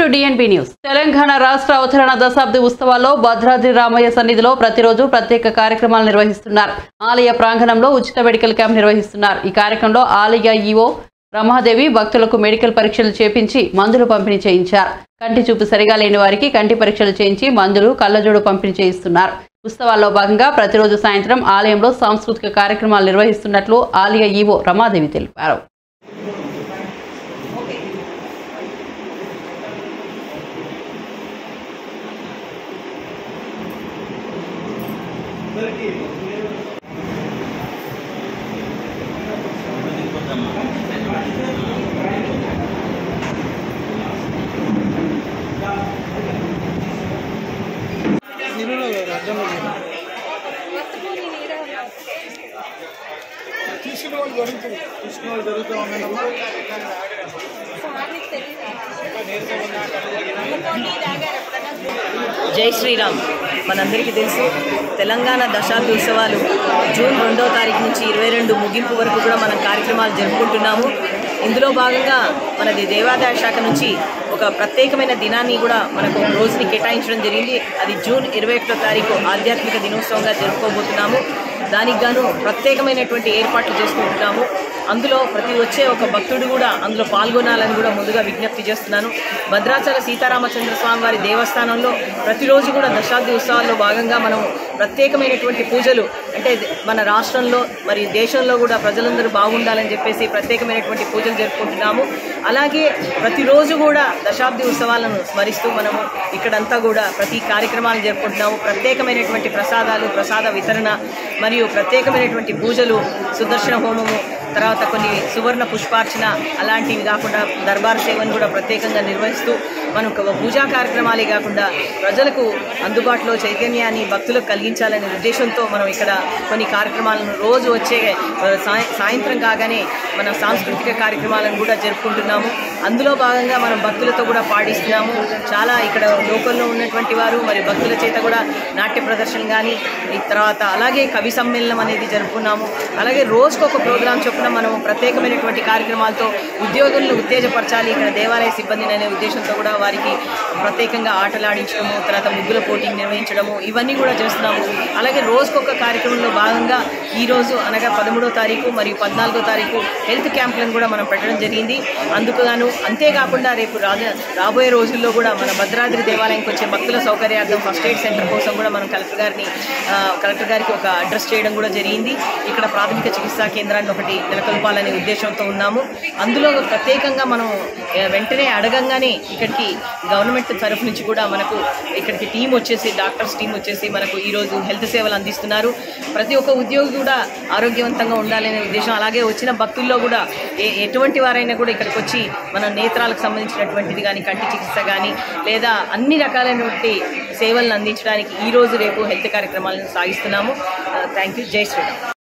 To DNB news. Telangana రాష్ట్ర అవతరణ దశాబ్ది ఉత్సవాల్లో భద్రాద్రి రామయ్య సన్నిధిలో ప్రతిరోజు ప్రత్యేక కార్యక్రమాలు నిర్వహిస్తున్నారు. ఆలయ ప్రాంగణంలో ఉచిత మెడికల్ క్యాంప్ నిర్వహిస్తున్నారు. ఈ కార్యక్రమంలో ఆలయ ఈవో రమాదేవి భక్తులకు మెడికల్ పరీక్షలు చేపించి మందులు పంపిణీ చేయించారు. కంటి చూపు సరిగా లేని వారికి కంటి పరీక్షలు చేయించి మందులు, కళ్ళజోడు పంపిణీ చేయిస్తున్నారు. ఉత్సవాల్లో భాగంగా ప్రతిరోజు సాయంత్రం ఆలయంలో సాంస్కృతిక కార్యక్రమాలు నిర్వహిస్తున్నట్లు ఆలయ ఈవో రమాదేవి తెలిపారు. జై శ్రీరామ్. మనందరికీ తెలుసు, తెలంగాణ దశాబ్ది ఉత్సవాలు జూన్ 2వ తారీఖు నుంచి 22 ముగింపు వరకు కూడా మనం కార్యక్రమాలు జరుపుకుంటున్నాము. ఇందులో భాగంగా మనది దేవాదాయ శాఖ నుంచి ఒక ప్రత్యేకమైన దినాన్ని కూడా మనకు రోజుని కేటాయించడం జరిగింది. అది జూన్ 21వ తారీఖు ఆధ్యాత్మిక దినోత్సవంగా జరుపుకోబోతున్నాము. దానికి గాను ప్రత్యేకమైనటువంటి ఏర్పాట్లు చేసుకుంటున్నాము. అందులో ప్రతి వచ్చే ఒక భక్తుడు కూడా అందులో పాల్గొనాలని కూడా ముందుగా విజ్ఞప్తి చేస్తున్నాను. భద్రాచల సీతారామచంద్ర స్వామి వారి దేవస్థానంలో ప్రతిరోజు కూడా దశాబ్ది ఉత్సవాల్లో భాగంగా మనం ప్రత్యేకమైనటువంటి పూజలు, అంటే మన రాష్ట్రంలో మరి దేశంలో కూడా ప్రజలందరూ బాగుండాలని చెప్పేసి ప్రత్యేకమైనటువంటి పూజలు జరుపుకుంటున్నాము. అలాగే ప్రతిరోజు కూడా దశాబ్ది ఉత్సవాలను స్మరిస్తూ మనము ఇక్కడంతా కూడా ప్రతి కార్యక్రమాలు జరుపుకుంటున్నాము. ప్రత్యేకమైనటువంటి ప్రసాదాలు, ప్రసాద వితరణ మరియు ప్రత్యేకమైనటువంటి పూజలు, సుదర్శన హోమము, తర్వాత కొన్ని సువర్ణ పుష్పార్చన అలాంటివి కాకుండా దర్బార్ సేవను కూడా ప్రత్యేకంగా నిర్వహిస్తూ మనం పూజా కార్యక్రమాలే కాకుండా ప్రజలకు అందుబాటులో చైతన్యాన్ని భక్తులకు కలిగించాలనే ఉద్దేశంతో మనం ఇక్కడ కొన్ని కార్యక్రమాలను రోజు వచ్చే సాయంత్రం కాగానే మన సాంస్కృతిక కార్యక్రమాలను కూడా జరుపుకుంటున్నాము. అందులో భాగంగా మనం భక్తులతో కూడా పాటిస్తున్నాము. చాలా ఇక్కడ లోకల్లో ఉన్నటువంటి వారు మరి భక్తుల చేత కూడా నాట్య ప్రదర్శన కానీ తర్వాత అలాగే కవి సమ్మేళనం అనేది జరుపుకున్నాము. అలాగే రోజుకొక ప్రోగ్రాం చొప్పున మనం ప్రత్యేకమైనటువంటి కార్యక్రమాలతో ఉద్యోగులను ఉత్తేజపరచాలి ఇక్కడ దేవాలయ సిబ్బందిని అనే ఉద్దేశంతో కూడా వారికి ప్రత్యేకంగా ఆటలాడించడము, తర్వాత ముగ్గుల పోటీని నిర్వహించడము ఇవన్నీ కూడా చేస్తున్నాము. అలాగే రోజుకొక కార్యక్రమంలో భాగంగా ఈరోజు అనగా 13వ తారీఖు మరియు 14వ తారీఖు హెల్త్ క్యాంపులను కూడా మనం పెట్టడం జరిగింది. అందుకుగాను అంతేకాకుండా రేపు రాబోయే రోజుల్లో కూడా మన భద్రాద్రి దేవాలయంకి వచ్చే భక్తుల సౌకర్యార్థం ఫస్ట్ ఎయిడ్ సెంటర్ కోసం కూడా మనం కలెక్టర్ గారికి ఒక అడ్రస్ చేయడం కూడా జరిగింది. ఇక్కడ ప్రాథమిక చికిత్సా కేంద్రాన్ని ఒకటి నెలకొల్పాలనే ఉద్దేశంతో ఉన్నాము. అందులో ప్రత్యేకంగా మనం వెంటనే అడగంగానే ఇక్కడికి గవర్నమెంట్ తరఫు నుంచి కూడా మనకు ఇక్కడికి టీం వచ్చేసి డాక్టర్స్ టీం వచ్చేసి మనకు ఈరోజు హెల్త్ సేవలు అందిస్తున్నారు. ప్రతి ఒక్క ఉద్యోగి కూడా ఆరోగ్యవంతంగా ఉండాలనే ఉద్దేశం. అలాగే వచ్చిన భక్తుల్లో కూడా ఎటువంటి వారైనా కూడా ఇక్కడికి వచ్చి మన నేత్రాలకు సంబంధించినటువంటిది కానీ కంటి చికిత్స కానీ లేదా అన్ని రకాలైనటువంటి సేవలను అందించడానికి ఈరోజు రేపు హెల్త్ కార్యక్రమాలను సాగిస్తున్నాము. Thank you. జై శ్రీరామ్.